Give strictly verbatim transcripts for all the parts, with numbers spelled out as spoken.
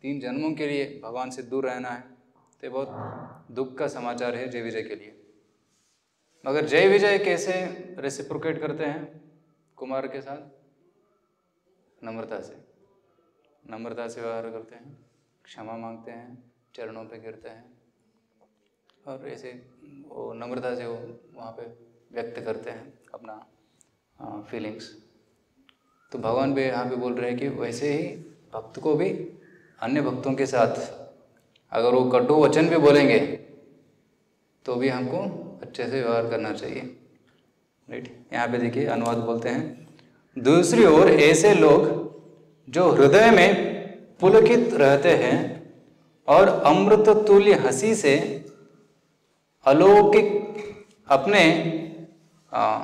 तीन जन्मों के लिए भगवान से दूर रहना है, तो बहुत दुख का समाचार है जय विजय के लिए। मगर जय विजय कैसे रेसिप्रोकेट करते हैं कुमार के साथ? नम्रता से, नम्रता से व्यवहार करते हैं, क्षमा मांगते हैं, चरणों पे गिरते हैं और ऐसे वो नम्रता से वो वहाँ पे व्यक्त करते हैं अपना फीलिंग्स। तो भगवान भी यहाँ पे बोल रहे हैं कि वैसे ही भक्त को भी अन्य भक्तों के साथ अगर वो कटु वचन भी बोलेंगे तो भी हमको अच्छे से व्यवहार करना चाहिए, राइट। यहाँ पे देखिए अनुवाद बोलते हैं, दूसरी ओर ऐसे लोग जो हृदय में पुलकित रहते हैं और अमृत तुल्य हंसी से अलौकिक अपने आ,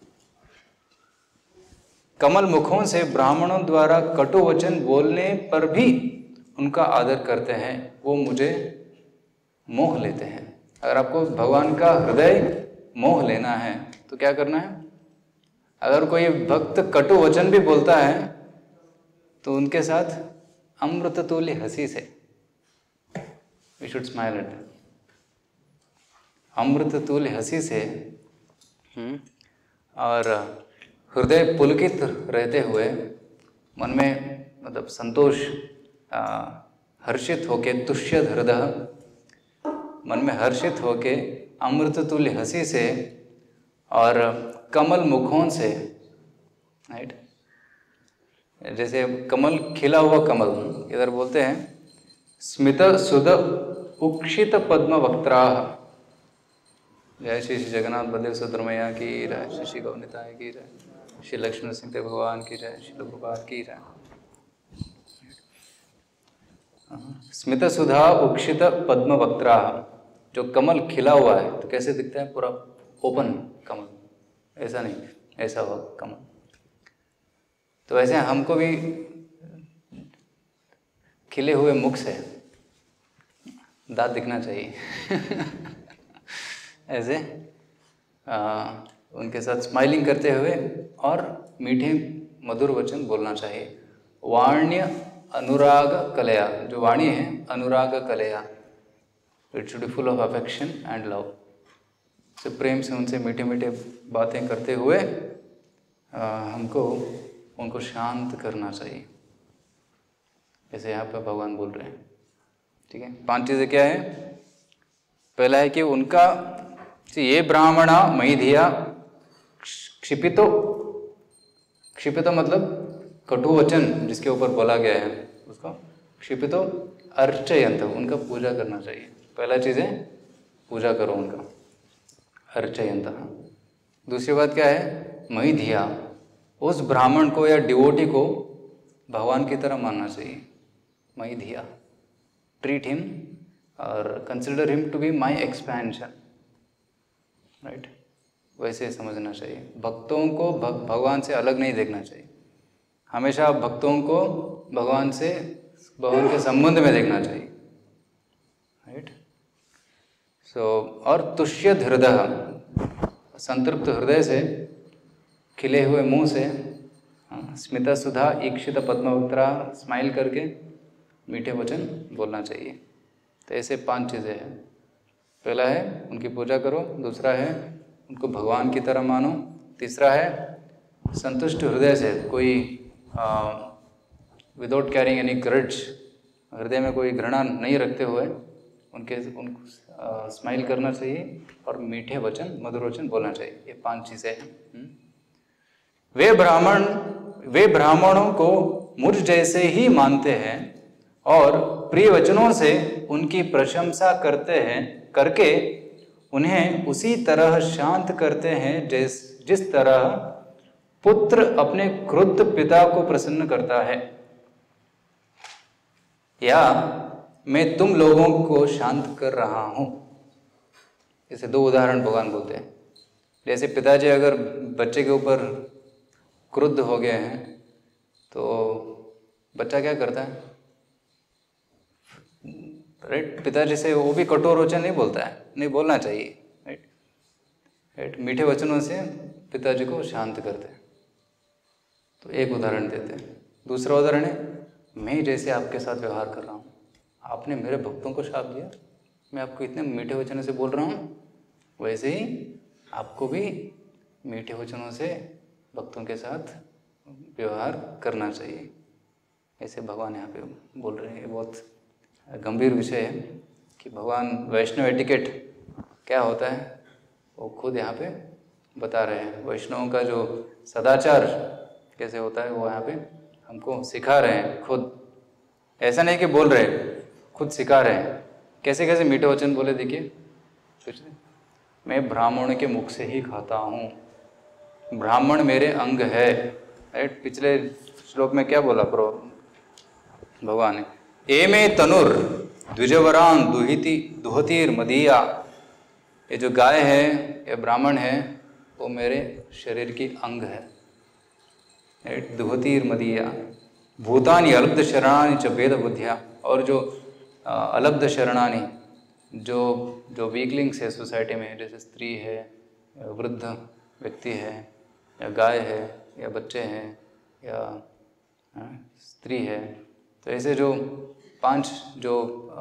कमल मुखों से ब्राह्मणों द्वारा कटु वचन बोलने पर भी उनका आदर करते हैं, वो मुझे मोह लेते हैं। अगर आपको भगवान का हृदय मोह लेना है तो क्या करना है? अगर कोई भक्त कटु वचन भी बोलता है तो उनके साथ अमृत तुल्य हंसी से we should smile at them, अमृत तुल्य हंसी से और हृदय पुलकित रहते हुए मन में मतलब संतोष आ, हर्षित होके तुष्यद हृदय, मन में हर्षित होके अमृत तुल्य हंसी से और कमल मुखों से, राइट। जैसे कमल, खिला हुआ कमल, इधर बोलते हैं स्मित सुध उक्षित पद्म वक्त्राः। जय श्री श्री जगन्नाथ बलदेव सुब्रमण्य की जय, श्री श्री गौनिताय की जय, श्री लक्ष्मण सिंह देव भगवान की जय, श्री प्रभुपाद की जय। स्मित सुधा उक्षित पद्म वक्त्राः, जो कमल खिला हुआ है तो कैसे दिखता है? पूरा ओपन कमल, ऐसा नहीं, ऐसा हुआ कमल। तो वैसे हमको भी खिले हुए मुख से दांत दिखना चाहिए ऐसे आ, उनके साथ स्माइलिंग करते हुए और मीठे मधुर वचन बोलना चाहिए। वाण्य अनुराग कलया, जो वाणी है अनुराग कलया, it should be full of affection and love. से प्रेम से उनसे मीठे मीठे बातें करते हुए आ, हमको उनको शांत करना चाहिए, जैसे यहाँ पर भगवान बोल रहे हैं, ठीक है। पांच चीज़ें क्या है? पहला है कि उनका ये ब्राह्मणा मयि धिया क्षिपितो, क्षिपितो मतलब कटु वचन जिसके ऊपर बोला गया है उसको क्षिपितो अर्चयंत, उनका पूजा करना चाहिए। पहला चीज़ है पूजा करो उनका, अर्चयंत। दूसरी बात क्या है? मयि धिया, उस ब्राह्मण को या डिवोटी को भगवान की तरह मानना चाहिए। मयि धिया, ट्रीट हिम और consider him to be my expansion, right. वैसे समझना चाहिए। भक्तों को भगवान से अलग नहीं देखना चाहिए, हमेशा भक्तों को भगवान से, भगवान के संबंध में देखना चाहिए, राइट। सो और तुष्यद हृदय, संतृप्त हृदय से, खिले हुए मुंह से, स्मिता सुधा ईक्षित पद्मवक्त्रा, स्माइल करके मीठे वचन बोलना चाहिए। तो ऐसे पांच चीज़ें हैं। पहला है उनकी पूजा करो, दूसरा है उनको भगवान की तरह मानो, तीसरा है संतुष्ट हृदय से, कोई विदाउट कैरिंग एनी ग्रड्ज, हृदय में कोई घृणा नहीं रखते हुए उनके उनको स्माइल करना चाहिए और मीठे वचन, मधुर वचन बोलना चाहिए। ये पांच चीज़ें हैं। वे ब्राह्मण वे ब्राह्मणों को मुझ जैसे ही मानते हैं और प्रिय वचनों से उनकी प्रशंसा करते हैं, करके उन्हें उसी तरह शांत करते हैं जिस जिस तरह पुत्र अपने क्रुद्ध पिता को प्रसन्न करता है, या मैं तुम लोगों को शांत कर रहा हूं। इसे दो उदाहरण भगवान बोलते हैं। जैसे पिताजी अगर बच्चे के ऊपर क्रुद्ध हो गए हैं तो बच्चा क्या करता है? राइट, पिताजी से वो भी कठोर वचन नहीं बोलता है, नहीं बोलना चाहिए, राइट राइट मीठे वचनों से पिताजी को शांत करते हैं। तो एक उदाहरण देते हैं। दूसरा उदाहरण है, मैं जैसे आपके साथ व्यवहार कर रहा हूँ, आपने मेरे भक्तों को शाप दिया, मैं आपको इतने मीठे वचनों से बोल रहा हूँ, वैसे ही आपको भी मीठे वचनों से भक्तों के साथ व्यवहार करना चाहिए। ऐसे भगवान यहाँ पे बोल रहे हैं। ये बहुत गंभीर विषय है कि भगवान वैष्णव एटिकेट क्या होता है वो खुद यहाँ पे बता रहे हैं। वैष्णवों का जो सदाचार कैसे होता है वो यहाँ पे हमको सिखा रहे हैं खुद। ऐसा नहीं कि बोल रहे, खुद सिखा रहे हैं। कैसे कैसे मीठे वचन बोले देखिए, कुछ मैं ब्राह्मण के मुख से ही खाता हूँ, ब्राह्मण मेरे अंग है। राइट, पिछले श्लोक में क्या बोला प्रो भगवान ने, ए में तनुर द्विजवरान दुहिति दुहतीर मदिया। ये जो गाय है या ब्राह्मण है वो मेरे शरीर की अंग है। राइट, दुहतीर मदिया भूतानि अलब्ध शरणानि च वेद बुद्धिया। और जो अलब्ध शरणानि, जो जो वीकलिंग्स है सोसाइटी में, जैसे स्त्री है, वृद्ध व्यक्ति है, या गाय है, या बच्चे हैं, या स्त्री है, तो ऐसे जो पांच जो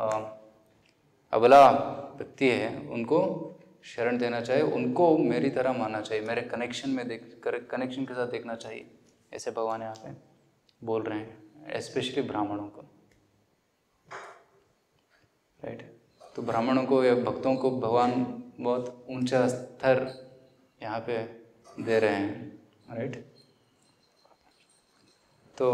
अबला व्यक्ति है उनको शरण देना चाहिए, उनको मेरी तरह मानना चाहिए, मेरे कनेक्शन में देख कनेक्शन के साथ देखना चाहिए। ऐसे भगवान यहाँ पे बोल रहे हैं, स्पेशली ब्राह्मणों को। राइट, तो ब्राह्मणों को या भक्तों को भगवान बहुत ऊंचा स्तर यहाँ पे दे रहे हैं। राइट, तो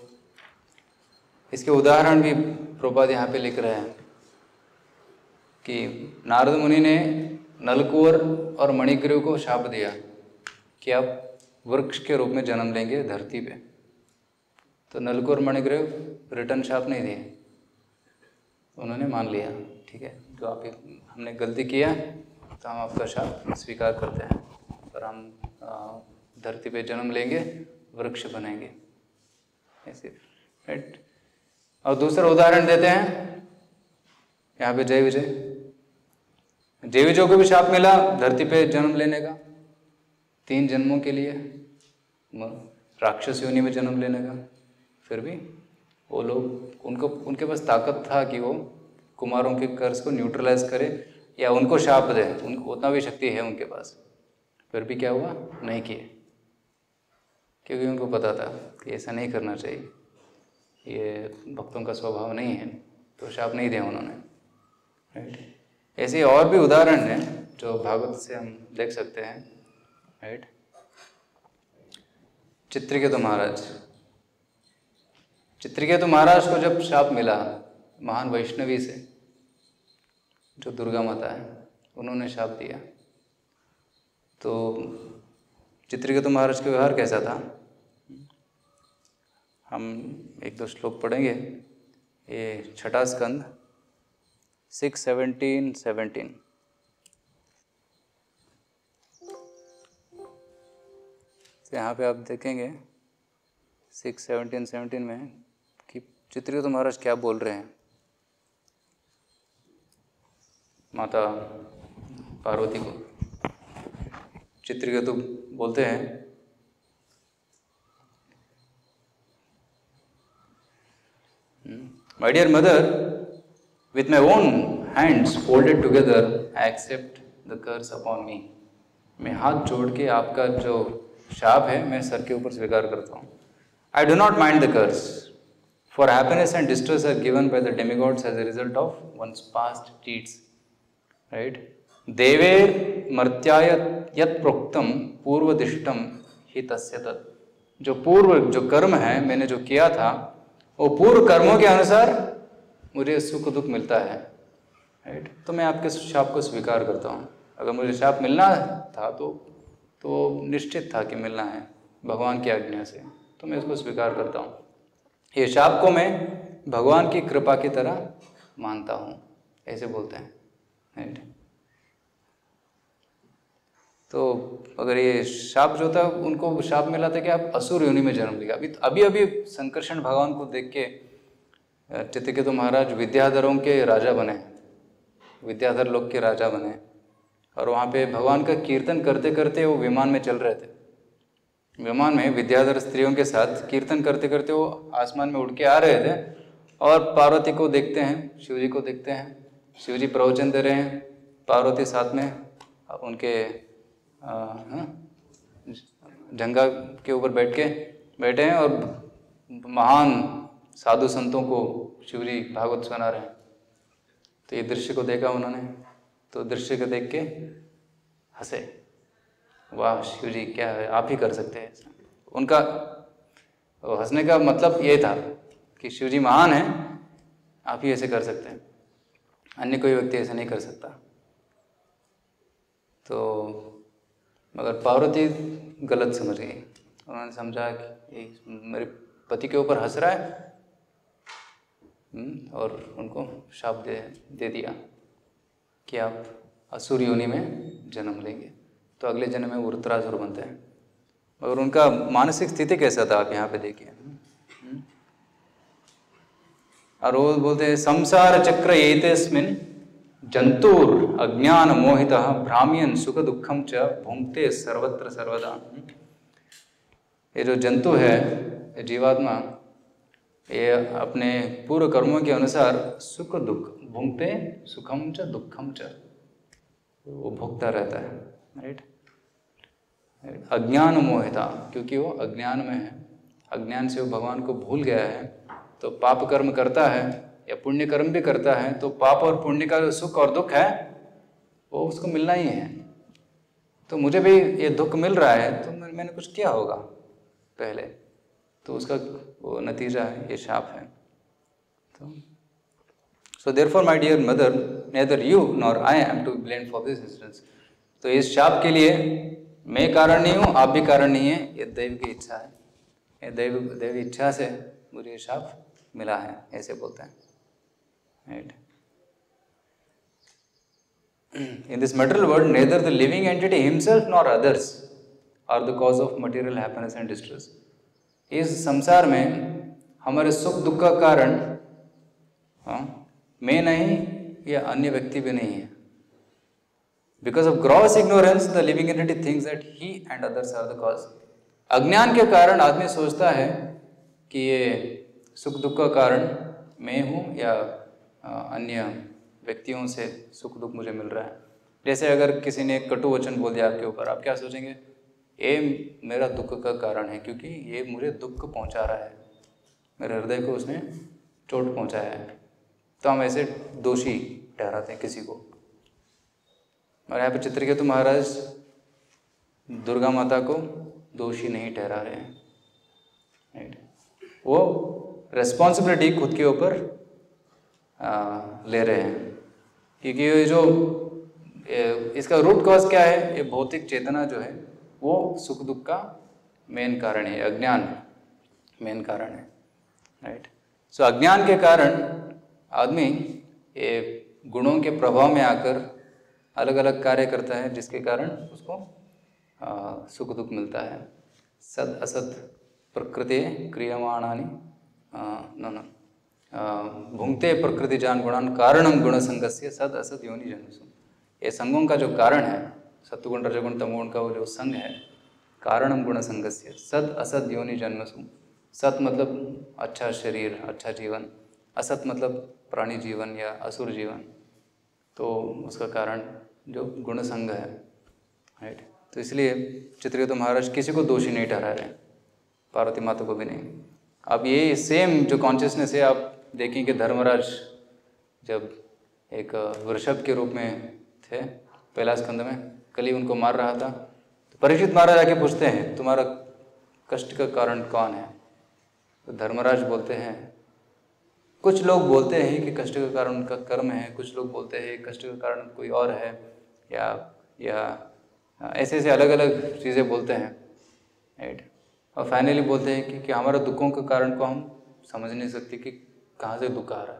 इसके उदाहरण भी प्रभुपाद यहाँ पे लिख रहे हैं कि नारद मुनि ने नलकूवर और मणिग्रीव को शाप दिया कि आप वृक्ष के रूप में जन्म लेंगे धरती पे। तो नलकूवर मणिग्रीव रिटर्न शाप नहीं दिए, उन्होंने मान लिया, ठीक है, जो आप हमने गलती किया तो हम आपका शाप स्वीकार करते हैं और हम धरती पे जन्म लेंगे, वृक्ष बनेंगे, ऐसे। राइट, और दूसरा उदाहरण देते हैं यहाँ पे जय विजय। जय विजय को भी शाप मिला धरती पे जन्म लेने का, तीन जन्मों के लिए राक्षस योनि में जन्म लेने का। फिर भी वो लोग, उनको उनके पास ताकत था कि वो कुमारों के कर्ज को न्यूट्रलाइज करे या उनको शाप दे, उनको उतना भी शक्ति है उनके पास। फिर भी क्या हुआ, नहीं किए, क्योंकि उनको पता था कि ऐसा नहीं करना चाहिए, ये भक्तों का स्वभाव नहीं है, तो शाप नहीं दिया उन्होंने। राइट, ऐसे और भी उदाहरण हैं जो भागवत से हम देख सकते हैं। राइट, चित्रकेतु महाराज चित्रकेतु महाराज को जब शाप मिला महान वैष्णवी से, जो दुर्गा माता है, उन्होंने शाप दिया, तो चित्रकेतु महाराज का व्यवहार कैसा था, हम एक दो श्लोक पढ़ेंगे। ये छठा स्कंद सिक्स सेवनटीन सेवनटीन। यहाँ पे आप देखेंगे सिक्स सेवनटीन सेवनटीन में कि चित्रकेतु महाराज क्या बोल रहे हैं माता पार्वती को। चित्रकेतु बोलते हैं, My dear mother, with my own hands folded together, I accept the curse upon me. मैं हाथ जोड़ के आपका जो शाप है मैं सर के ऊपर स्वीकार करता हूँ। I do not mind the curse, for happiness and distress are given by the demigods as a result of one's past deeds. Right? देवेर मर्त्याय यत् प्रोक्तम पूर्वदिष्टम हि तस्य तत्। जो पूर्व जो कर्म है मैंने जो किया था वो पूर्व कर्मों के अनुसार मुझे सुख दुख मिलता है। राइट, तो मैं आपके शाप को स्वीकार करता हूँ। अगर मुझे शाप मिलना था तो तो निश्चित था कि मिलना है भगवान की आज्ञा से, तो मैं इसको स्वीकार करता हूँ। ये शाप को मैं भगवान की कृपा की तरह मानता हूँ, ऐसे बोलते हैं। राइट, तो अगर ये शाप जो था, उनको शाप मिला था कि आप असुर योनि में जन्म लिया। अभी अभी अभी संकर्षण भगवान को देख के चित्रकेतु महाराज विद्याधरों के राजा बने, विद्याधर लोक के राजा बने, और वहाँ पे भगवान का कीर्तन करते करते वो विमान में चल रहे थे। विमान में विद्याधर स्त्रियों के साथ कीर्तन करते करते वो आसमान में उड़ के आ रहे थे, और पार्वती को देखते हैं, शिव जी को देखते हैं, शिव जी प्रवचन दे रहे हैं, पार्वती साथ में उनके जंगा के ऊपर बैठ के बैठे हैं और महान साधु संतों को शिव जी भागवत सुना रहे हैं। तो ये दृश्य को देखा उन्होंने, तो दृश्य को देख के हंसे, वाह शिव जी क्या है, आप ही कर सकते हैं ऐसा। उनका हंसने का मतलब ये था कि शिव जी महान हैं, आप ही ऐसे कर सकते हैं, अन्य कोई व्यक्ति ऐसे नहीं कर सकता। तो मगर पार्वती गलत समझ गई, उन्होंने समझा कि ये मेरे पति के ऊपर हंस रहा है, और उनको शाप दे दे दिया कि आप असुर योनि में जन्म लेंगे, तो अगले जन्म में वृत्रासुर बनते हैं। और उनका मानसिक स्थिति कैसा था आप यहाँ पे देखिए। और वो बोलते हैं संसार चक्र एतेस्मिन् जंतुर अज्ञान मोहितः भ्राम्यन् सुख दुखम च भुंक्ते सर्वत्र सर्वदा। ये जो जंतु है, ये जीवात्मा, ये अपने पूर्व कर्मों के अनुसार सुख दुख भुंक्ते सुखम च दुखम च, वो भोगता रहता है, राइट। अज्ञान मोहिता, क्योंकि वो अज्ञान में है, अज्ञान से वो भगवान को भूल गया है, तो पाप कर्म करता है या पुण्य कर्म भी करता है, तो पाप और पुण्य का जो सुख और दुख है वो उसको मिलना ही है। तो मुझे भी ये दुख मिल रहा है तो मैंने कुछ किया होगा पहले, तो उसका वो नतीजा है, ये शाप है। तो so therefore my dear mother, neither you nor I am to blame for this incidence. तो इस शाप के लिए मैं कारण नहीं हूँ, आप भी कारण नहीं है, ये दैव की इच्छा है, ये दैव दैवी इच्छा से मुझे ये शाप मिला है, ऐसे बोलते हैं, right. In this material world, neither the living entity himself nor others are the cause of material happiness and distress. इस संसार में हमारे सुख दुख का कारण हाँ मैं नहीं या अन्य व्यक्ति भी नहीं है। Because of gross ignorance, the living entity thinks that he and others are the cause. अज्ञान के कारण आदमी सोचता है कि ये सुख दुख का कारण मैं हूँ या अन्य व्यक्तियों से सुख दुख मुझे मिल रहा है। जैसे अगर किसी ने कटु वचन बोल दिया आपके ऊपर, आप क्या सोचेंगे, ये मेरा दुख का कारण है क्योंकि ये मुझे दुख पहुंचा रहा है, मेरे हृदय को उसने चोट पहुंचाया है, तो हम ऐसे दोषी ठहराते हैं किसी को। और यहाँ पे चित्रकेतु महाराज दुर्गा माता को दोषी नहीं ठहरा रहे हैं, राइट। वो रेस्पॉन्सिबिलिटी खुद के ऊपर ले रहे हैं, क्योंकि ये जो इसका रूट कॉज क्या है, ये भौतिक चेतना जो है वो सुख दुख का मेन कारण है, अज्ञान मेन कारण है, राइट। सो अज्ञान के कारण आदमी ये गुणों के प्रभाव में आकर अलग अलग कार्य करता है, जिसके कारण उसको आ, सुख दुख मिलता है। सद असत प्रकृति क्रियमाणानि न न भुंक्ते प्रकृति जान गुणान कारणम गुण संगस्य सद असत योनि जन्मसु। ये संगों का जो कारण है, सत्वगुण रजगुण तमोगुण का वो जो संग है, कारणम गुण संगस्य सद असत योनि जन्मसु। सत मतलब अच्छा शरीर, अच्छा जीवन, असत मतलब प्राणी जीवन या असुर जीवन, तो उसका कारण जो गुण संग है, राइट। तो इसलिए चित्रकेतु महाराज किसी को दोषी नहीं ठहरा रहे, पार्वती माता को भी नहीं। अब ये सेम जो कॉन्शियसनेस है आप देखें कि धर्मराज जब एक वृषभ के रूप में थे पहला स्कंद में, कली उनको मार रहा था, तो परीक्षित महाराज आके पूछते हैं तुम्हारा कष्ट का कारण कौन है। तो धर्मराज बोलते हैं, कुछ लोग बोलते हैं कि कष्ट का कारण उनका कर्म है, कुछ लोग बोलते हैं कष्ट का कारण कोई और है, या या ऐसे ऐसे अलग अलग चीज़ें बोलते हैं, राइट। और फाइनली बोलते हैं कि, कि हमारा दुखों के कारण को हम समझ नहीं सकते कि कहाँ से दुख आ रहा है,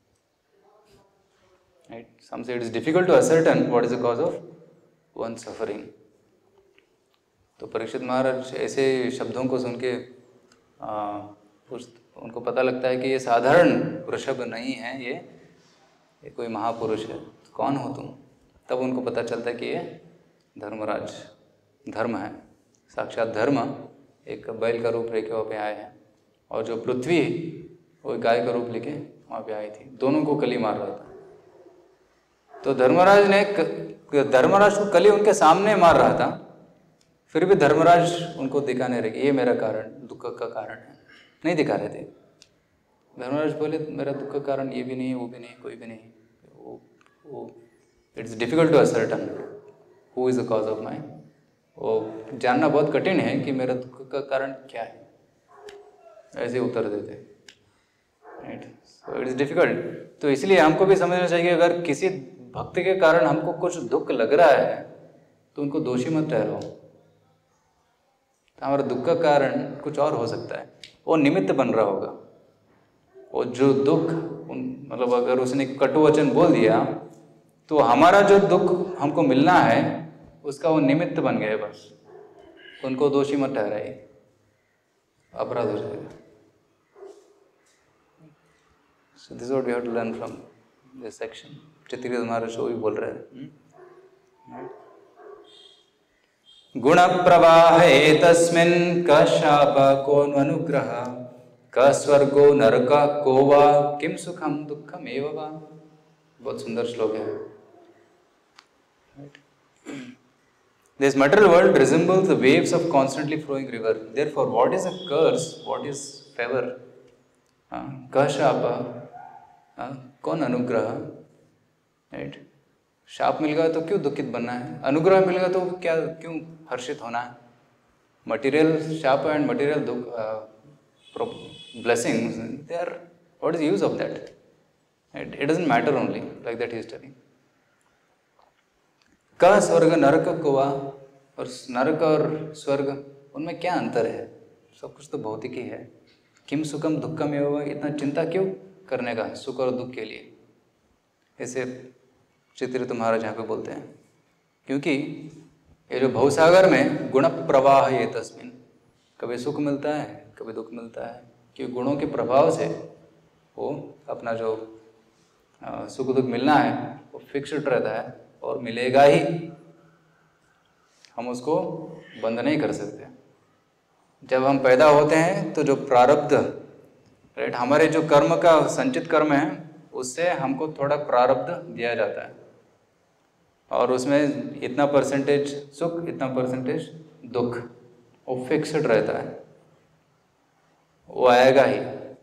right. Some say it is difficult to ascertain what is the cause of one suffering. तो परीक्षित महाराज ऐसे शब्दों को सुन के आ, उनको पता लगता है कि ये साधारण वृषभ नहीं है, ये ये कोई महापुरुष है, तो कौन हो तुम। तब उनको पता चलता है कि ये धर्मराज धर्म है, साक्षात धर्म एक बैल का रूप लेके वहाँ पे आए हैं। और जो पृथ्वी वो गाय का रूप लेके वहाँ पे आई थी, दोनों को कली मार रहा था। तो धर्मराज ने धर्मराज को कली उनके सामने मार रहा था, फिर भी धर्मराज उनको दिखाने लगे ये मेरा कारण दुख का कारण है, नहीं दिखा रहे थे। धर्मराज बोले मेरा दुख का कारण ये भी नहीं, वो भी नहीं, कोई भी नहीं। वो वो it's difficult to ascertain who is the cause of my, वो जानना बहुत कठिन है कि मेरा दुख का कारण क्या है, ऐसे उत्तर देते, राइट। So it's difficult. तो इसलिए हमको भी समझना चाहिए अगर किसी भक्त के कारण हमको कुछ दुख लग रहा है तो उनको दोषी मत ठहराओ। तो हमारा दुख का कारण कुछ और हो सकता है, वो निमित्त बन रहा होगा। वो जो दुख उन मतलब अगर उसने कटु वचन बोल दिया तो हमारा जो दुख हमको मिलना है उसका वो निमित्त बन गया बस, उनको दोषी मत ठहराइए, अपराध हो जाएगा। So this is what we have to learn from this section. चित्रित महाराज वो भी बोल रहे हैं गुण प्रवाहे तस्मिन् क शाप को अनुग्रह क स्वर्गो नरक को वा किम सुखम दुखम एव वा। बहुत सुंदर श्लोक है। This material world resembles the waves of constantly flowing river. Therefore, what is a curse? What is favor? का शाप कौन अनुग्रह, राइट। शाप मिल गया तो क्यों दुखित बनना है, अनुग्रह मिल गया तो क्या क्यों हर्षित होना है। मटेरियल शाप एंड मटेरियल दुख blessings they are what is use of that, right. It doesn't matter only like that he is telling. का स्वर्ग नरक को वा, और नरक और स्वर्ग उनमें क्या अंतर है, सब कुछ तो भौतिक ही है। किम सुखम दुखम एव, इतना चिंता क्यों करने का सुख और दुख के लिए, ऐसे चित्रित महाराज यहाँ पे बोलते हैं। क्योंकि ये जो भवसागर में गुण प्रवाह ये तस्मिन, कभी सुख मिलता है कभी दुख मिलता है, क्योंकि गुणों के प्रभाव से वो अपना जो आ, सुख दुख मिलना है वो फिक्स्ड रहता है और मिलेगा ही, हम उसको बंद नहीं कर सकते। जब हम पैदा होते हैं तो जो प्रारब्ध, राइट, हमारे जो कर्म का संचित कर्म है उससे हमको थोड़ा प्रारब्ध दिया जाता है और उसमें इतना परसेंटेज सुख इतना परसेंटेज दुख, वो फिक्स्ड रहता है, वो आएगा ही,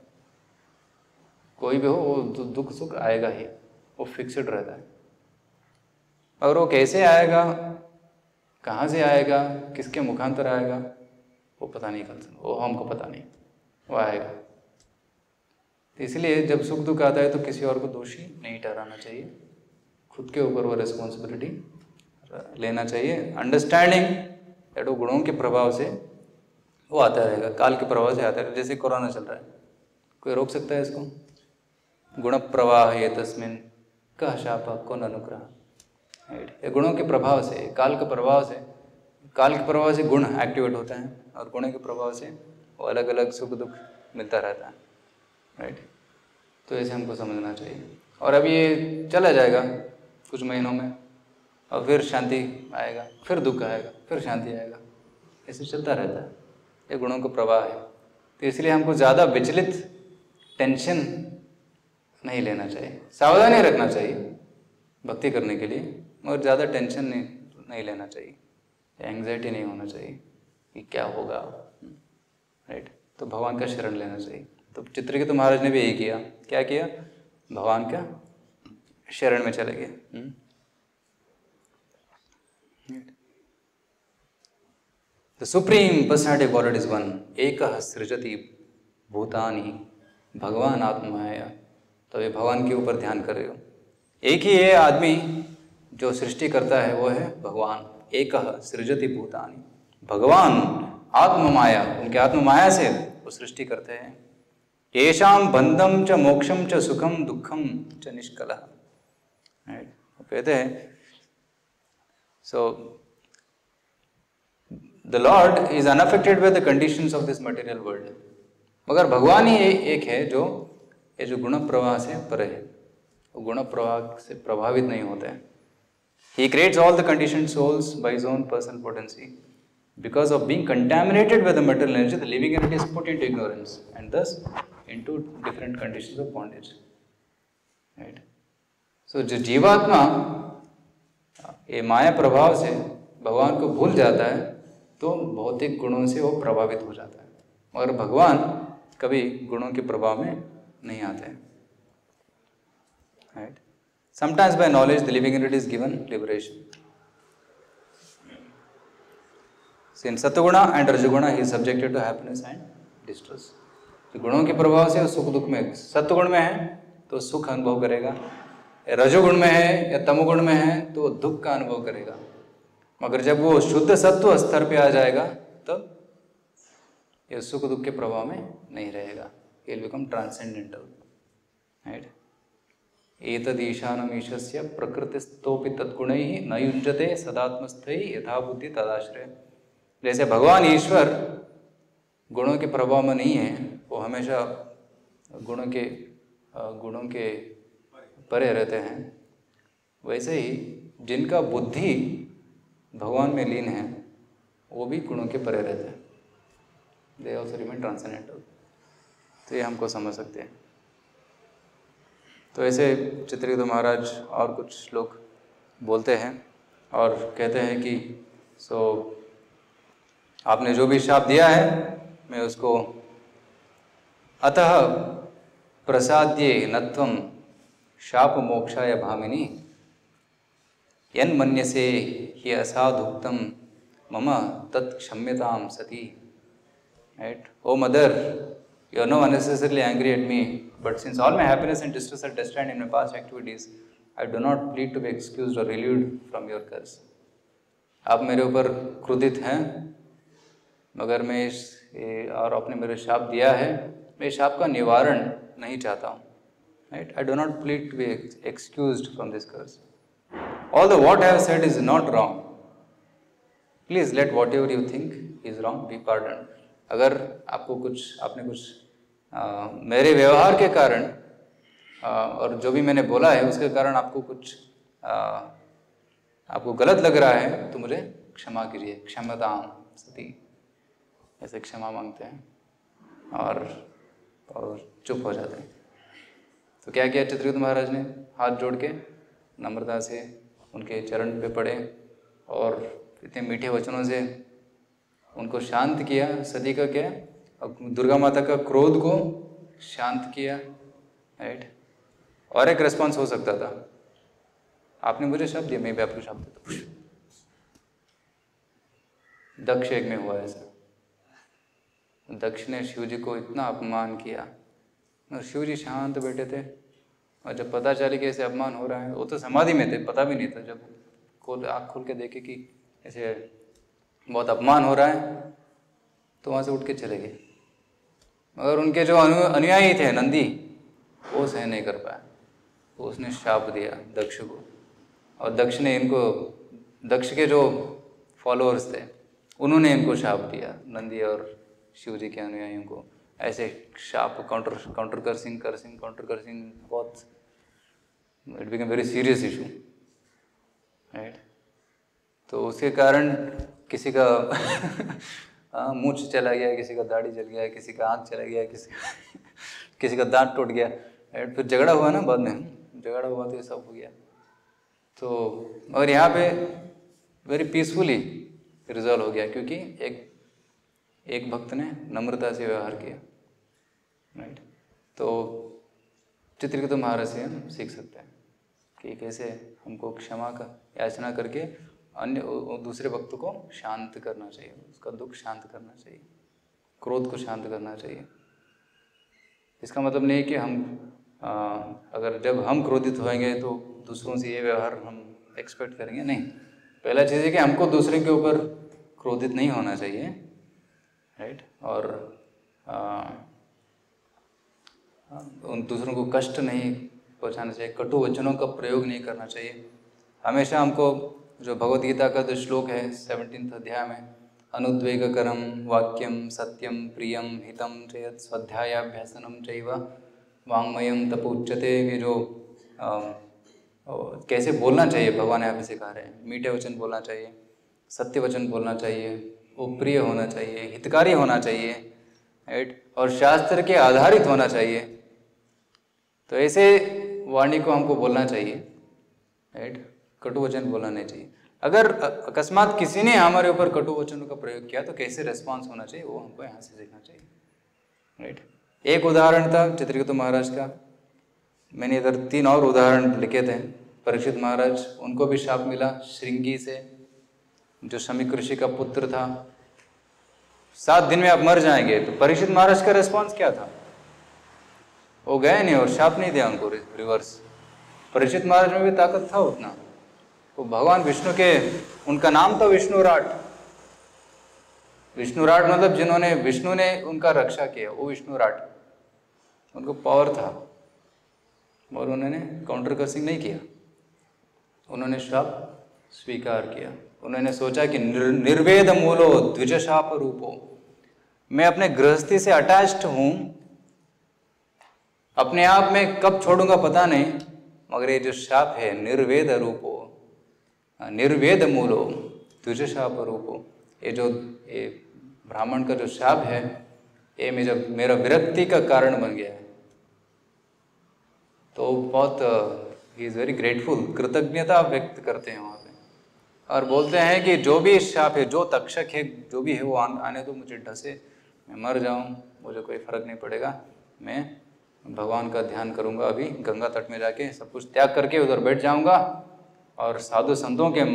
कोई भी हो वो दुख सुख आएगा ही, वो फिक्स्ड रहता है। और वो कैसे आएगा, कहाँ से आएगा, किसके मुखांतर आएगा, वो पता नहीं, कल वो हमको पता नहीं, वो आएगा। तो इसलिए जब सुख दुख आता है तो किसी और को दोषी नहीं ठहराना चाहिए, खुद के ऊपर वो रिस्पॉन्सिबिलिटी लेना चाहिए, अंडरस्टैंडिंग दैट वो गुणों के प्रभाव से वो आता रहेगा, काल के प्रभाव से आता है। जैसे कोरोना चल रहा है, कोई रोक सकता है इसको? गुण प्रवाह ये तस्मिन कह शाप कौन अनुग्रह, ये गुणों के प्रभाव से, काल के प्रभाव से, काल के प्रभाव से गुण एक्टिवेट होता है और गुणों के प्रभाव से वो अलग अलग सुख दुख मिलता रहता है, राइट। तो ऐसे हमको समझना चाहिए। और अब ये चला जाएगा कुछ महीनों में और फिर शांति आएगा, फिर दुख आएगा, फिर शांति आएगा, ऐसे चलता रहता है, ये गुणों का प्रवाह है। तो इसलिए हमको ज़्यादा विचलित, टेंशन नहीं लेना चाहिए, सावधानी रखना चाहिए भक्ति करने के लिए, मगर ज़्यादा टेंशन नहीं नहीं लेना चाहिए, एंग्जाइटी नहीं होना चाहिए कि क्या होगा, राइट। तो भगवान का शरण लेना चाहिए। तो चित्रकेतु महाराज ने भी यही किया, क्या किया, भगवान का शरण में चले गए। The supreme personality God is one, एकः सृजति भूतानि भगवान आत्माया। तो ये भगवान के ऊपर ध्यान कर रहे हो, एक ही है आदमी जो सृष्टि करता है, वो है भगवान। एकः सृजति भूतानि, भगवान आत्ममाया, उनके आत्ममाया से वो सृष्टि करते हैं। येषाम बंधम च मोक्षम च सुखम दुखम च निष्कलः, राइट। कहते हैं so the lord is unaffected by the conditions of this material world, मगर भगवान ही एक है जो ये जो गुण प्रवाह से परे है, वो गुण प्रवाह से प्रभावित नहीं होते हैं। He creates all the conditioned souls by his own personal potency. Because of being contaminated with the material energy, the living entity is put into ignorance, and thus into different conditions of bondage. Right? So जो जीवात्मा ये माया प्रभाव से भगवान को भूल जाता है तो भौतिक गुणों से वो प्रभावित हो जाता है, मगर भगवान कभी गुणों के प्रभाव में नहीं आते हैं. Right? Sometimes by knowledge the living entity is given liberation. So in Satoguna and Rajoguna he is subjected to happiness and distress. तो गुणों के प्रभाव से सुख दुख में, सत्वगुण में है तो सुख अनुभव करेगा, रजोगुण में है या तमोगुण में है तो दुख का अनुभव करेगा, मगर जब वो शुद्ध सत्व स्तर पे आ जाएगा तब ये सुख दुख के प्रभाव में नहीं रहेगा. He will become transcendental. Right? एतद् ईशानमीशस्य प्रकृतिस्तोपि तद्गुणैः न युज्यते सदात्मस्थैः यथा बुद्धि तदाश्रय. जैसे भगवान ईश्वर गुणों के प्रभाव में नहीं है, वो हमेशा गुणों के गुणों के परे रहते हैं, वैसे ही जिनका बुद्धि भगवान में लीन है वो भी गुणों के परे रहते हैं. They also remain transcendental. तो ये हमको समझ सकते हैं. तो ऐसे चित्रकेतु महाराज और कुछ श्लोक बोलते हैं और कहते हैं कि सो आपने जो भी शाप दिया है मैं उसको अतः प्रसाद्ये नत्वं शाप मोक्षाय भामिनी यन् मन्यसे हि असाधुक्तं मम तत् क्षम्यतां सती. Right? Oh mother, you are not unnecessarily angry at me, but since all my happiness and distress are destined in my past activities, I do not plead to be excused or relieved from your curse. आप मेरे ऊपर क्रोधित हैं, मगर मैं इस और आपने मेरे शाप दिया है, मैं शाप का निवारण नहीं चाहता हूँ. Right? I do not plead to be excused from this curse. Although what I have said is not wrong, please let whatever you think is wrong be pardoned. अगर आपको कुछ आपने कुछ आ, मेरे व्यवहार के कारण आ, और जो भी मैंने बोला है उसके कारण आपको कुछ आ, आपको गलत लग रहा है तो मुझे क्षमा कीजिए. क्षमतां सती, ऐसे क्षमा मांगते हैं और और चुप हो जाते हैं. तो क्या किया चित्रकेतु महाराज ने? हाथ जोड़ के नम्रता से उनके चरण पे पड़े और इतने मीठे वचनों से उनको शांत किया. सती का क्या, दुर्गा माता का क्रोध को शांत किया. राइट? और एक रिस्पॉन्स हो सकता था, आपने मुझे शब्द दिया मैं भी आपको शब्द देता. दक्ष एक में हुआ ऐसा. दक्ष ने शिव जी को इतना अपमान किया और शिव जी शांत बैठे थे, और जब पता चली कि ऐसे अपमान हो रहा है, वो तो समाधि में थे, पता भी नहीं था. जब खोल आँख खोल के देखे कि ऐसे बहुत अपमान हो रहा है तो वहाँ से उठ के चले गए. मगर उनके जो अनु अनुयायी थे नंदी, वो सहन नहीं कर पाया, तो उसने शाप दिया दक्ष को. और दक्ष ने इनको, दक्ष के जो फॉलोअर्स थे उन्होंने इनको शाप दिया, नंदी और शिव जी के अनुयायियों को. ऐसे शाप counter counter cursing cursing counter cursing बहुत, it become very serious issue. Right? तो उसके कारण किसी का मूंछ चला गया, किसी का दाढ़ी जल गया, किसी का आँख चला गया, किसी किसी का दांत टूट गया. राइट? फिर झगड़ा हुआ ना, बाद में झगड़ा हुआ तो ये सब हो गया. तो और यहाँ पे वेरी पीसफुली रिजॉल्व हो गया, क्योंकि एक एक भक्त ने नम्रता से व्यवहार किया. राइट? तो चित्रकेतु महाराज से हम सीख सकते हैं कि कैसे हमको क्षमा का याचना करके अन्य दूसरे भक्त को शांत करना चाहिए, उसका दुख शांत करना चाहिए, क्रोध को शांत करना चाहिए. इसका मतलब नहीं कि हम आ, अगर जब हम क्रोधित होएंगे तो दूसरों से ये व्यवहार हम एक्सपेक्ट करेंगे, नहीं. पहला चीज़ है कि हमको दूसरे के ऊपर क्रोधित नहीं होना चाहिए. राइट? और आ, उन दूसरों को कष्ट नहीं पहुंचाना चाहिए, कटु वचनों का प्रयोग नहीं करना चाहिए. हमेशा हमको जो भगवद गीता का जो श्लोक है सेवनटीन्थ अध्याय में, अनुद्वेगकरम वाक्यम सत्यम प्रियम हितम चेत स्वाध्यायाभ्यासनम चैव वाङ्मयम तपोच्यते, ये जो आ, आ, कैसे बोलना चाहिए भगवान यहाँ पे सिखा रहे हैं. मीठे वचन बोलना चाहिए, सत्य वचन बोलना चाहिए, वो प्रिय होना चाहिए, हितकारी होना चाहिए. राइट? और शास्त्र के आधारित होना चाहिए। तो ऐसे वाणी को हमको बोलना चाहिए, राइट। कटु वचन बोलना नहीं चाहिए। अगर अकस्मात किसी ने हमारे ऊपर कटु वचनों का प्रयोग किया तो कैसे रेस्पॉन्स होना चाहिए वो हमको यहाँ से सीखना चाहिए, राइट। एक उदाहरण था चित्रकेतु महाराज का, मैंने इधर तीन और उदाहरण लिखे थे। परीक्षित महाराज, उनको भी शाप मिला श्रृंगी से, जो शमीक ऋषि का पुत्र था। सात दिन में आप मर जाएंगे। तो परीक्षित महाराज का रेस्पॉन्स क्या था? वो गए नहीं और शाप नहीं दिया उनको रिवर्स। परीक्षित महाराज में भी ताकत था उतना। वो भगवान विष्णु के, उनका नाम था विष्णुराट। विष्णुराट मतलब जिन्होंने, विष्णु ने उनका रक्षा किया, वो विष्णुराट, उनको पावर था और उन्होंने काउंटर कर्सिंग नहीं किया, उन्होंने शाप स्वीकार किया। उन्होंने सोचा कि निर, निर्वेद मूलो द्विज शाप रूपो, मैं अपने गृहस्थी से अटैच्ड हूं, अपने आप में कब छोड़ूंगा पता नहीं, मगर ये जो शाप है निर्वेद रूपो, निर्वेद मूलो द्विज शाप रूपो, ये जो ये ब्राह्मण का जो शाप है ये मेरा मेरा विरक्ति का कारण बन गया है। तो बहुत ही इज़ वेरी ग्रेटफुल, कृतज्ञता व्यक्त करते हैं वहाँ पे और बोलते हैं कि जो भी शाप है, जो तक्षक है, जो भी है वो आने दो, मुझे ढसे, मैं मर जाऊँ, मुझे कोई फर्क नहीं पड़ेगा, मैं भगवान का ध्यान करूँगा। अभी गंगा तट में जाके सब कुछ त्याग करके उधर बैठ जाऊँगा और साधु संतों के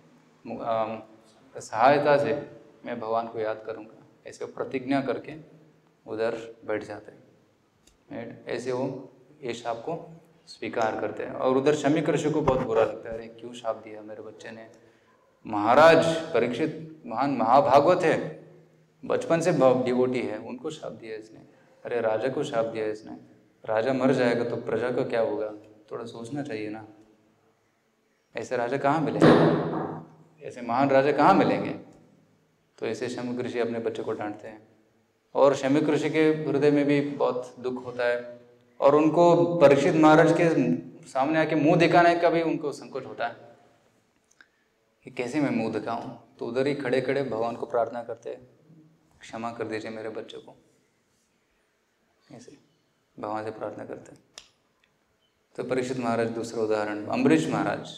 सहायता से मैं भगवान को याद करूँगा। ऐसे वो प्रतिज्ञा करके उधर बैठ जाते हैं। ऐसे वो ये शाप को स्वीकार करते हैं और उधर शमीक ऋषि को बहुत बुरा लगता है, अरे क्यों शाप दिया मेरे बच्चे ने। महाराज परीक्षित महान महाभागवत है, बचपन से डिवोटी है, उनको शाप दिया इसने। अरे राजा को शाप दिया इसने, राजा मर जाएगा तो प्रजा का क्या होगा, थोड़ा सोचना चाहिए ना। ऐसे राजा कहाँ मिलेंगे, ऐसे महान राजा कहाँ मिलेंगे। तो ऐसे शमीक ऋषि अपने बच्चे को डांटते हैं और शमीक ऋषि के हृदय में भी बहुत दुख होता है और उनको परीक्षित महाराज के सामने आके मुंह दिखाने का भी उनको संकोच होता है कि कैसे मैं मुंह दिखाऊं। तो उधर ही खड़े खड़े भगवान को प्रार्थना करते हैं, क्षमा कर दीजिए मेरे बच्चों को, ऐसे भगवान से प्रार्थना करते हैं। तो परीक्षित महाराज, दूसरा उदाहरण अम्बरीश महाराज,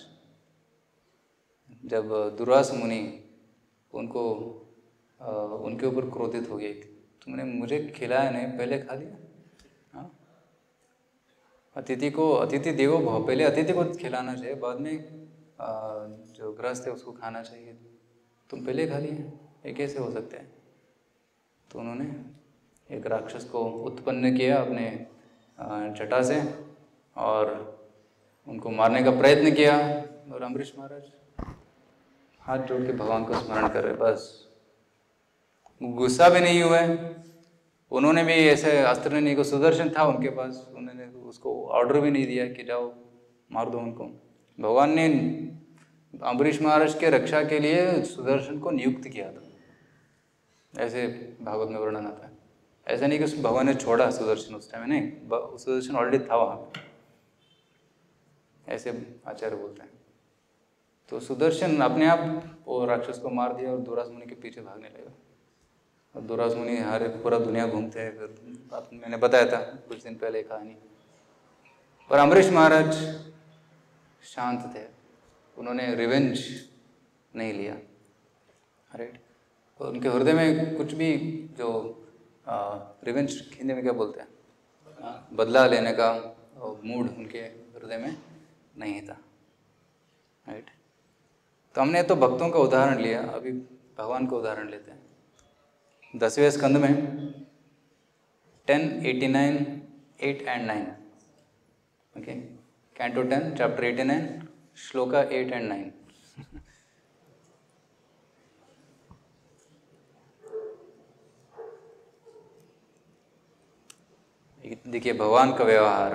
जब दुर्वासा मुनि उनको आ, उनके ऊपर क्रोधित हो गए, तुमने मुझे खिलाया नहीं, पहले खा लिया। हाँ, अतिथि को, अतिथि देवो भव, पहले अतिथि को खिलाना चाहिए, बाद में आ, जो गृहस्थ है उसको खाना चाहिए, तुम पहले खा लिए, ये कैसे हो सकता है। तो उन्होंने एक राक्षस को उत्पन्न किया अपने जटा से और उनको मारने का प्रयत्न किया और अम्बरीश महाराज हाथ जोड़ के भगवान को स्मरण कर रहे, बस गुस्सा भी नहीं हुए। उन्होंने भी ऐसे अस्त्र नहीं को, सुदर्शन था उनके पास, उन्होंने उसको ऑर्डर भी नहीं दिया कि जाओ मार दो उनको। भगवान ने अम्बरीश महाराज के रक्षा के लिए सुदर्शन को नियुक्त किया था, ऐसे भागवत में वर्णन आता है। ऐसा नहीं कि भगवान ने छोड़ा सुदर्शन उस टाइम, नहीं, सुदर्शन ऑलरेडी था वहाँ पे, ऐसे आचार्य बोलते हैं। तो सुदर्शन अपने आप वो राक्षस को मार दिया और दुर्वासा मुनि के पीछे भागने लगा। और दुर्वासा मुनि हर पूरा दुनिया घूमते हैं, फिर मैंने बताया था कुछ दिन पहले कहानी। और अम्बरीश महाराज शांत थे, उन्होंने रिवेंज नहीं लिया, राइट। और उनके हृदय में कुछ भी जो रिवेंज हिंदी में क्या बोलते हैं, बदला लेने का मूड उनके हृदय में नहीं था, राइट। तो हमने तो भक्तों का उदाहरण लिया, अभी भगवान का उदाहरण लेते हैं। दसवें स्कंद में ten eighty nine eight and nine, okay, canto ten chapter eighty nine श्लोका एट एंड नाइन। देखिए भगवान का व्यवहार।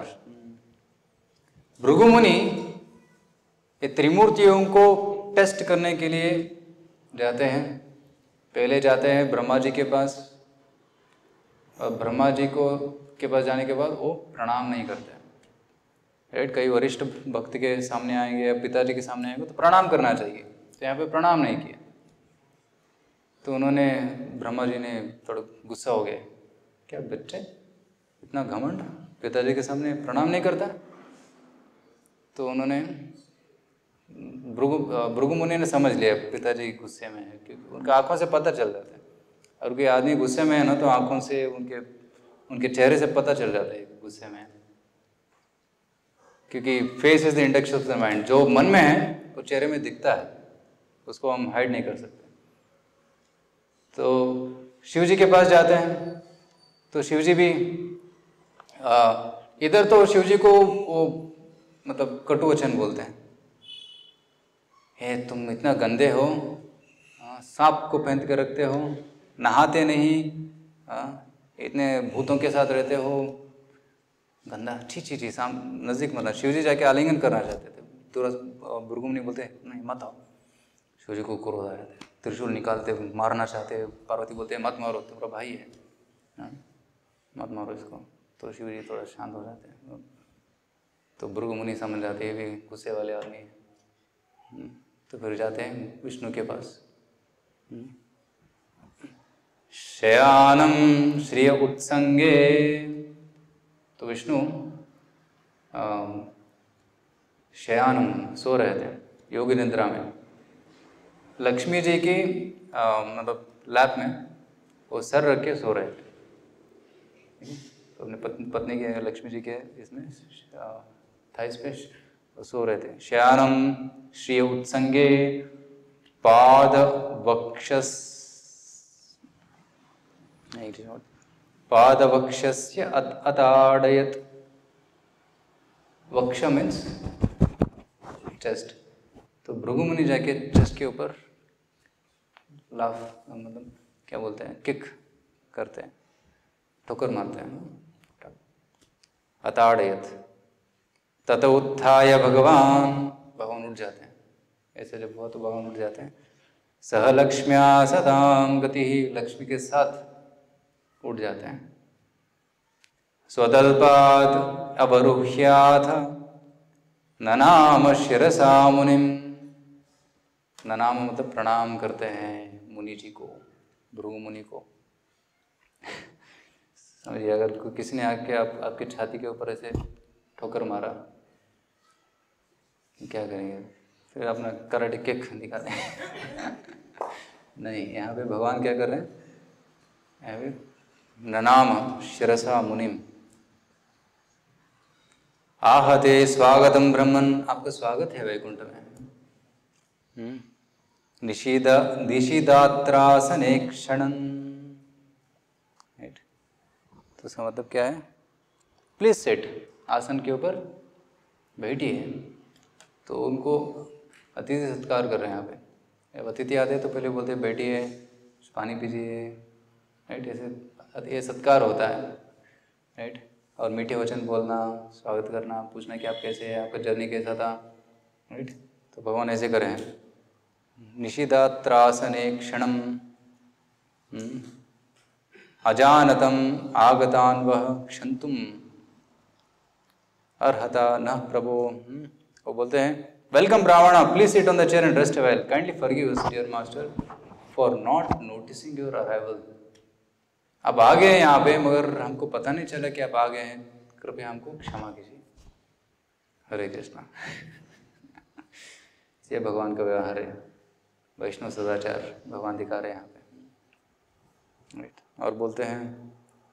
भृगु मुनि ये त्रिमूर्तियों को टेस्ट करने के लिए जाते हैं। पहले जाते हैं ब्रह्मा जी के पास, और ब्रह्मा जी को के पास जाने के बाद वो प्रणाम नहीं करते, राइट। कई वरिष्ठ भक्त के सामने आएंगे या पिताजी के सामने आएंगे तो प्रणाम करना चाहिए, तो यहाँ पे प्रणाम नहीं किया। तो उन्होंने, ब्रह्मा जी ने थोड़ा गुस्सा हो गए क्या बच्चे इतना घमंड, पिताजी के सामने प्रणाम नहीं करता। तो उन्होंने भृगु भृगु मुनि ने समझ लिया पिताजी गुस्से में है, क्योंकि उनका आंखों से पता चल जाता है। और कोई आदमी गुस्से में है ना तो आंखों से, उनके उनके चेहरे से पता चल जाता है कि गुस्से में है, क्योंकि face is the index of the mind. जो मन में है वो चेहरे में दिखता है, उसको हम हाइड नहीं कर सकते। तो शिव जी के पास जाते हैं तो शिव जी भी आ, इधर तो शिव जी को वो मतलब कटु वचन बोलते हैं, हे तुम इतना गंदे हो, सांप को पहन के रखते हो, नहाते नहीं, आ, इतने भूतों के साथ रहते हो, गंदा, छी छी छी, सांप नजदीक मत। शिव जी जाके आलिंगन करना चाहते थे, तो भृगु मुनि बोलते नहीं मत आओ। शिव जी को क्रोध आ जाते, त्रिशूल निकालते, मारना चाहते। पार्वती बोलते मत मारो, तुम्हारा भाई है, हा? मत मारो इसको। तो शिव जी थोड़ा शांत हो जाते हैं। तो भृगु मुनि समझ जाते हैं भी गुस्से वाले आदमी हैं। तो फिर जाते हैं विष्णु के पास। शयानम श्रिय उत्संगे, तो विष्णु शयानम सो रहे थे योगी निद्रा में। लक्ष्मी जी की मतलब लैप में वो सर रख के सो रहे थे। तो अपने पत्नी पत्नी के, लक्ष्मी जी के इसमें थाइस पे सो रहे थे। शयानम श्रिय उत्संगे पाद वक्षस पाद वक्षस्य अताड़यत। वक्ष मीन्स चेस्ट। तो भृगु मुनि जाके चेस्ट के ऊपर लाफ, मतलब क्या बोलते हैं, किक करते हैं, ठोकर मारते हैं। अताड़यत तत उत्थाय भगवान, भगवान उठ जाते हैं। ऐसे जब हुआ तो भगवान उठ जाते हैं। सह लक्ष्म्या सदाम गति, लक्ष्मी के साथ उठ जाते हैं। स्वतल्पाद अवरुह्याथ ननाम शिरसा मुनिम, ननाम मतलब प्रणाम करते हैं मुनि जी को, भृगु मुनि को। समझिए, अगर कोई किसी ने आके आप आपकी छाती के ऊपर ऐसे ठोकर मारा, क्या करेंगे? फिर अपना कराटे किक दिखाते हैं। नहीं, यहाँ पे भगवान क्या कर रहे हैं? यहाँ पे ननाम शिरसा मुनिम, आहते स्वागतम ब्रह्मन, आपका स्वागत है वैकुंठ में। निषीद निषीदात्रासने क्षणन, तो इसका मतलब क्या है? प्लीज सेट, आसन के ऊपर बैठिए। तो उनको अतिथि सत्कार कर रहे हैं यहाँ पे। जब अतिथि आते हैं तो पहले बोलते हैं बैठिए, पानी पीजिए, राइट? ऐसे ये सत्कार होता है, राइट? और मीठे वचन बोलना, स्वागत करना, पूछना कि आप कैसे हैं, आपका जर्नी कैसा था, राइट? तो भगवान ऐसे करे हैं। निषिदात्रासने क्षणम अजानतम आगतान वह क्षंतुम अर्हता न प्रभो। वो बोलते हैं welcome brahmana, please sit on the chair and rest well, kindly forgive us dear master for not noticing your arrival. आप आ गए यहाँ पे मगर हमको पता नहीं चला कि आप आ गए हैं, कृपया हमको क्षमा कीजिए। हरे कृष्णा। ये भगवान का व्यवहार है, वैष्णव सदाचार भगवान दिखा रहे हैं यहाँ पे, राइट? और बोलते हैं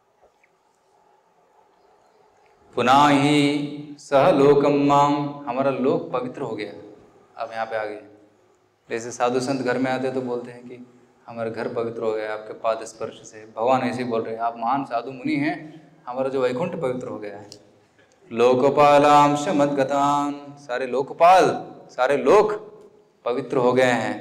पुनः ही सह लोकम माम, हमारा लोक पवित्र हो गया, अब यहाँ पे आ गए। जैसे साधु संत घर में आते तो बोलते हैं कि हमारा घर पवित्र हो गया आपके पाद स्पर्श से। भगवान ऐसे ही बोल रहे हैं, आप महान साधु मुनि हैं, हमारा जो वैकुंठ पवित्र हो गया है। लोकपालांश मद्गतान, सारे लोकपाल, सारे लोक पवित्र हो गए हैं।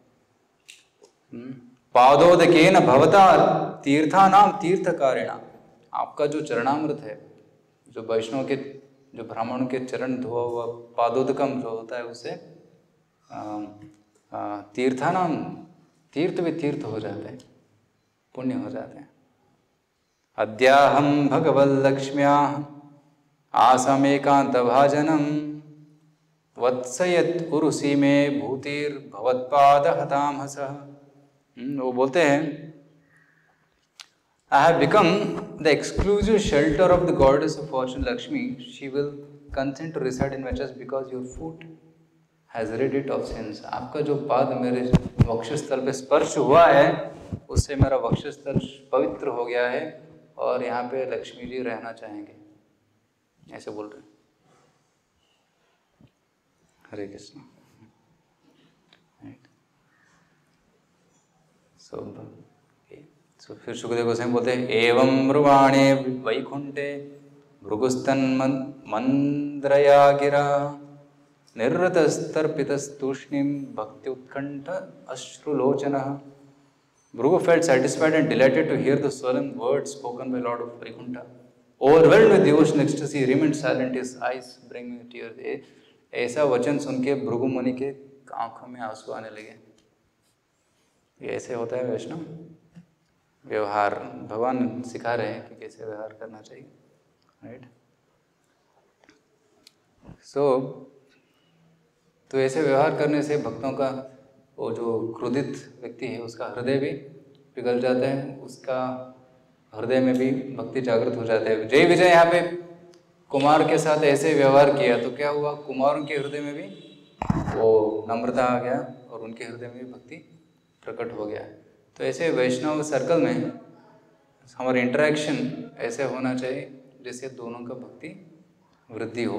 पादोदकेन भवता तीर्थानाम तीर्थकारिणा, आपका जो चरणामृत है, जो वैष्णव के, जो ब्राह्मणों के चरण धोआ हुआ पादोदकम जो होता है, उससे तीर्थानाम, तीर्थ भी तीर्थ हो जाते हैं, पुण्य हो जाते हैं। अद्याहम भगवल्लक्ष्म्या आसमेकांत भाजनम वत्सयत उरुषि में भूतिर भवत्पाद हतामहसः। वो बोलते हैं I have become the exclusive shelter of the goddess of fortune Lakshmi. She will consent to reside in my chest because your foot has rid it of sins. आपका जो पाद मेरे वक्षस्थल पे स्पर्श हुआ है उससे मेरा वक्षस्थल पवित्र हो गया है और यहाँ पे लक्ष्मी जी रहना चाहेंगे, ऐसे बोल रहे हैं। हरे कृष्ण। सो सो फिर सुखदेव गोस्वामी बोलते हैं एवं ब्रुवाणे वैकुंठे भृगुस्तन मंद्रया गिरा निर्रतस्तर्पितस्तूष्णीं भक्ति उत्कंठ अश्रुलोचनः। Bhrigu felt satisfied and delighted to hear the solemn words spoken by Lord of Vaikuntha. Overwhelmed with devotion ecstasy, he remained silent, his eyes brimming with tears. ऐसा वचन सुन के भृगु मुनि के आंखों में आंसू आने लगे। ये ऐसे होता है वैष्णव व्यवहार, भगवान सिखा रहे हैं कि कैसे व्यवहार करना चाहिए, राइट। सो तो ऐसे व्यवहार करने से भक्तों का वो जो क्रोधित व्यक्ति है उसका हृदय भी पिघल जाता है, उसका हृदय में भी भक्ति जागृत हो जाता है। जय विजय यहाँ पे कुमार के साथ ऐसे व्यवहार किया तो क्या हुआ, कुमारों के हृदय में भी वो नम्रता आ गया और उनके हृदय में भी भक्ति प्रकट हो गया। तो ऐसे वैष्णव सर्कल में हमारा इंटरेक्शन ऐसे होना चाहिए जिससे दोनों का भक्ति वृद्धि हो,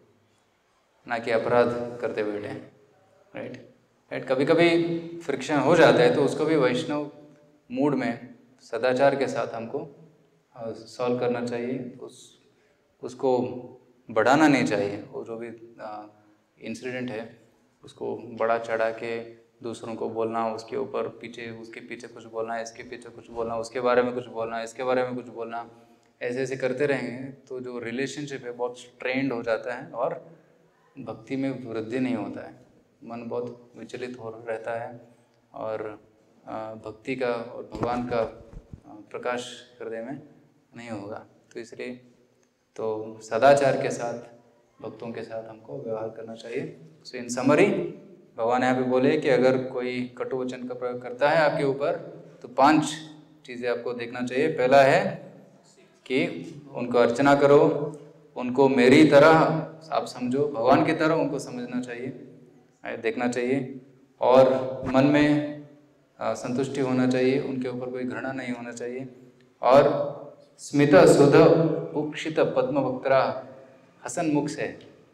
ना कि अपराध करते बैठे, राइट राइट। कभी कभी फ्रिक्शन हो जाता है तो उसको भी वैष्णव मूड में सदाचार के साथ हमको सॉल्व करना चाहिए, उस उसको बढ़ाना नहीं चाहिए। वो जो भी इंसिडेंट है उसको बड़ा चढ़ा के दूसरों को बोलना, उसके ऊपर पीछे उसके पीछे कुछ बोलना, इसके पीछे कुछ बोलना, उसके बारे में कुछ बोलना, इसके बारे में कुछ बोलना, ऐसे ऐसे करते रहेंगे तो जो रिलेशनशिप है बहुत स्ट्रेंड हो जाता है और भक्ति में वृद्धि नहीं होता है, मन बहुत विचलित हो रहता है और भक्ति का और भगवान का प्रकाश हृदय में नहीं होगा। तो इसलिए तो सदाचार के साथ भक्तों के साथ हमको व्यवहार करना चाहिए। सो इन समरी भगवान यहाँ पे बोले कि अगर कोई कटु वचन का प्रयोग करता है आपके ऊपर तो पांच चीज़ें आपको देखना चाहिए। पहला है कि उनको अर्चना करो, उनको मेरी तरह आप समझो, भगवान की तरह उनको समझना चाहिए, देखना चाहिए और मन में संतुष्टि होना चाहिए, उनके ऊपर कोई घृणा नहीं होना चाहिए और स्मित सुध उक्षित पद्म वक्त्रा हसन मुख से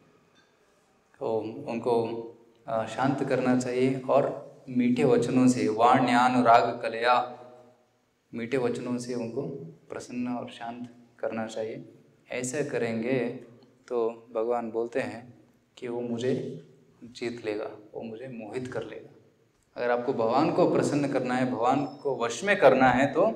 तो उनको शांत करना चाहिए और मीठे वचनों से वाण्यानुराग कलया, मीठे वचनों से उनको प्रसन्न और शांत करना चाहिए। ऐसे करेंगे तो भगवान बोलते हैं कि वो मुझे जीत लेगा, वो मुझे मोहित कर लेगा। अगर आपको भगवान को प्रसन्न करना है, भगवान को वश में करना है तो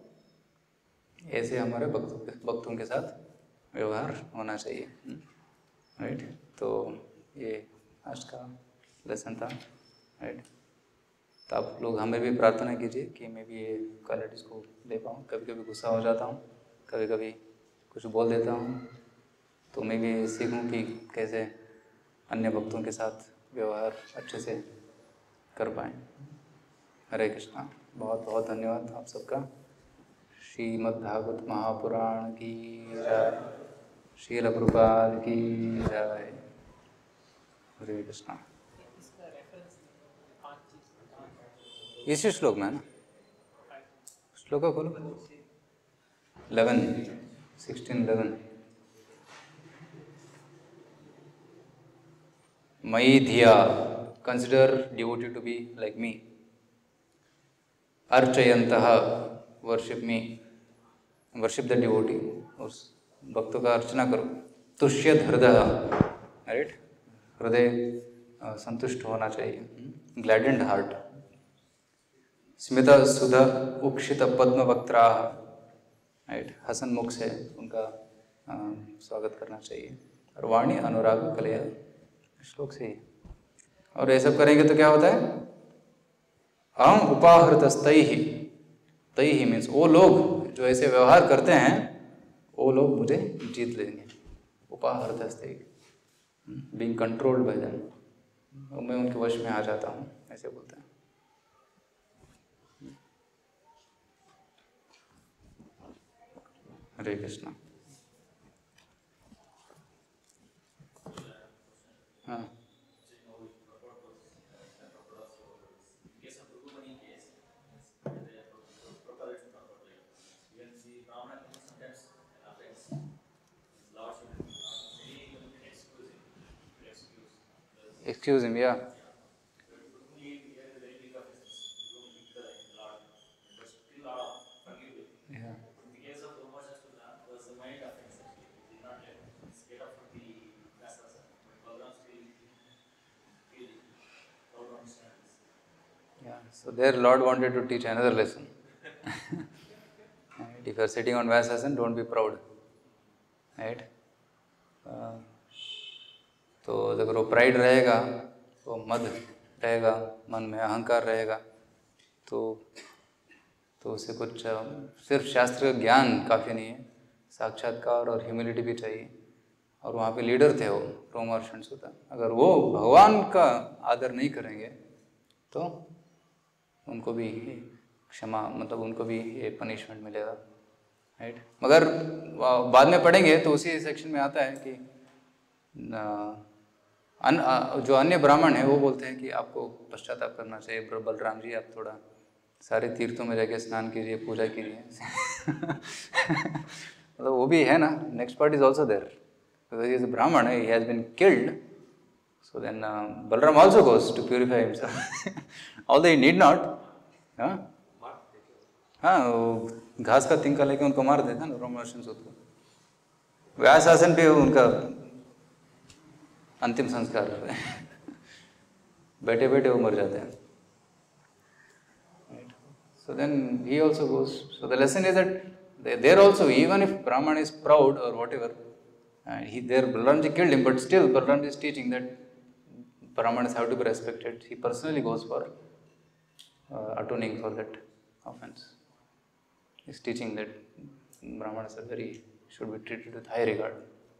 ऐसे हमारे भक्तों के भक्तों के साथ व्यवहार होना चाहिए, राइट। तो ये आज का लेसन था, राइट। तो आप लोग हमें भी प्रार्थना कीजिए कि मैं भी ये क्वालिटीज़ को ले पाऊँ। कभी कभी गुस्सा हो जाता हूँ, कभी कभी कुछ बोल देता हूँ, तो मैं भी सीखूँ कि कैसे अन्य भक्तों के साथ व्यवहार अच्छे से कर पाएँ। हरे कृष्णा। बहुत बहुत धन्यवाद आप सबका। श्रीमद् भागवत महापुराण की जय, श्रील प्रभुपाद की जय। हरे कृष्णा। इसी श्लोक में है ना, श्लोक का खोलो, इलेवन सिक्सटीन इलेवन। मयि धिया consider devotee to be like me, अर्चयंतः worship me, worship the devotee, उस भक्तों का अर्चना करो। तुष्यद हृदय, राइट, हृदय संतुष्ट होना चाहिए, ग्लैडेंड हार्ट। स्मित सुध उक्षित पद्म वक्त्रा, राइट, हसन मुख से उनका आ, स्वागत करना चाहिए। और वाणी अनुराग कलया, श्लोक से ही। और ये सब करेंगे तो क्या होता है, अहम उपाहृतस्तै ही, तई ही मीन्स वो लोग जो ऐसे व्यवहार करते हैं वो लोग मुझे जीत लेंगे। उपाहृतस्तै, बीइंग कंट्रोल्ड बाय देम, मैं उनके वश में आ जाता हूँ, ऐसे बोलते हैं। हरे कृष्णा। हाँ excuse him, yeah. Yeah. Yeah. So there Lord wanted to teach another lesson. Right? If you are sitting on Vyasasana, don't be proud. Right? Uh, तो अगर वो प्राइड रहेगा, वो मद रहेगा, मन में अहंकार रहेगा, तो तो उसे कुछ सिर्फ शास्त्र का ज्ञान काफ़ी नहीं है, साक्षात्कार और ह्यूमिलिटी भी चाहिए। और वहाँ पे लीडर थे वो रोमा और शंसुता, अगर वो भगवान का आदर नहीं करेंगे तो उनको भी क्षमा, मतलब उनको भी ये पनिशमेंट मिलेगा। राइट? मगर बाद में पढ़ेंगे तो उसी सेक्शन में आता है कि अन, जो अन्य ब्राह्मण हैं वो बोलते हैं कि आपको पश्चाताप करना चाहिए, बलराम जी आप थोड़ा सारे तीर्थों में जाके स्नान कीजिए, पूजा कीजिए। मतलब वो भी है ना, next part is also there, he is a Brahman, he has been killed, so then uh, Balram also goes to purify himself, although he need not. हाँ हाँ, वो घास का तिनका लेके उनको मार देता ना रोमर्शन सूत को, व्यास आसन पे उनका अंतिम संस्कार बैठे बैठे वो मर जाते हैं। So then he also goes. So the lesson is that there also, even if Brahman is proud or whatever, uh, he there Balramji killed him, but still Balramji is teaching that Brahmanas have to be respected. He personally goes for uh, atoning for that offense. He is teaching that Brahmanas are very, should be treated with high regard.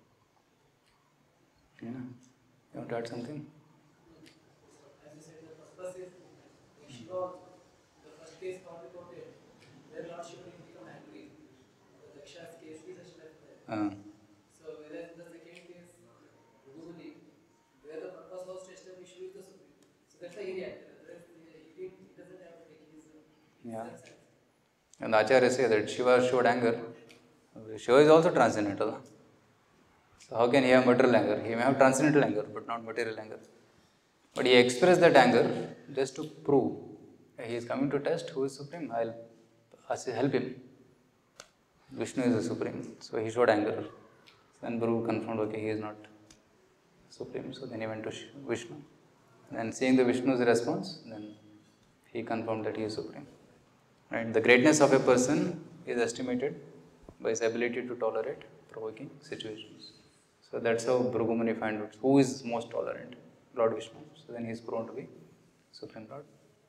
Yeah. You want to add something? As you said, the purpose is Vishnu. The first case not reported, where Lord Shiva didn't become angry. The Daksha's case is just left there. Uh, So whereas the second case, Bhuguli, where the purpose was to establish who is the supreme. So that's why he reacted. Otherwise, he, didn't, he doesn't have to take his yeah. sense. And Acharya say that Shiva showed anger. Shiva is also transcendental. So how can he have material anger? He may have transcendental anger, but not material anger. But he expressed that anger just to prove he is coming to test who is supreme. I'll help him. Vishnu is the supreme, so he showed anger. Then Bhru confirmed, okay, he is not supreme. So then he went to Vishnu. Then seeing the Vishnu's response, then he confirmed that he is supreme. Right? The greatness of a person is estimated by his ability to tolerate provoking situations. So that's how Bhrigu Muni finds out who is most tolerant, Lord Vishnu. So then he is proven to be Supreme Lord.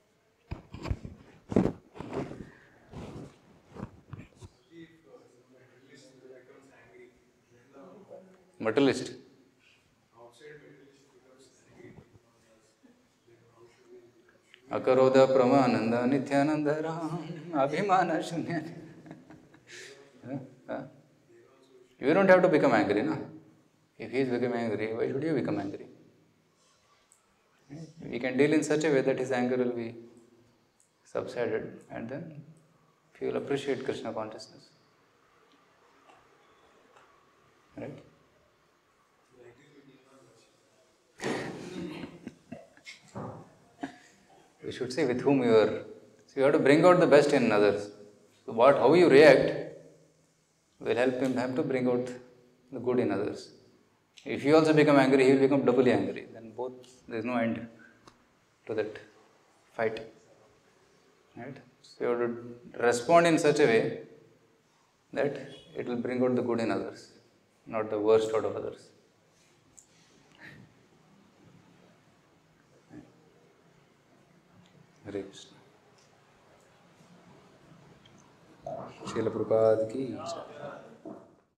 Materialist. Akaroda Pramananda Nityananda Ram Abhimana Shunya. You don't have to become angry, no? If he is becoming angry, why should you become angry? We can deal in such a way that his anger will be subsided, and then he will appreciate Krishna consciousness. Right? We should say with whom you are. So you have to bring out the best in others. So what, how you react will help him have to bring out the good in others. If you also become angry, he will become doubly angry. Then both, there is no end to that fight. Right? So you have to respond in such a way that it will bring out the good in others, not the worst out of others. Hare Krishna. Srila Prabhupada ki